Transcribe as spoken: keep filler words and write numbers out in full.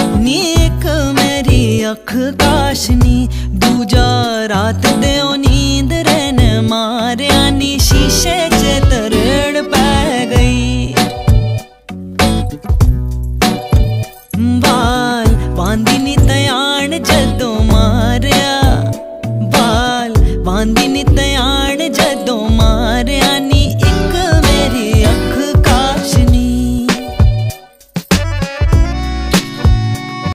नी एक मेरी अख काशनी, दूजा रात दे नींद रहन मारिया नी शीशे